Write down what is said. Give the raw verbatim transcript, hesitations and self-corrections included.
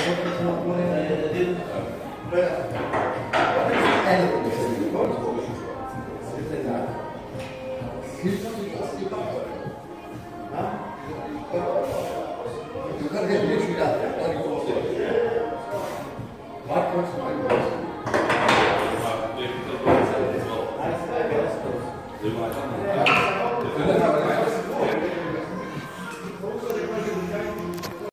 Du kan helt nyt der. Ret godt som det var